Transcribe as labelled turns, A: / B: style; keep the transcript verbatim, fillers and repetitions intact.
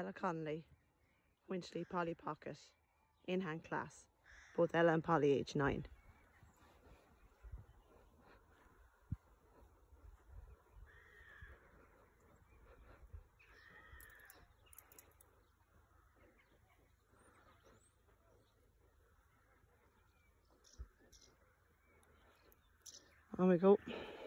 A: Ella Connolly, Wychenlea Polly Pocket, in-hand class. Both Ella and Polly age nine. On we go.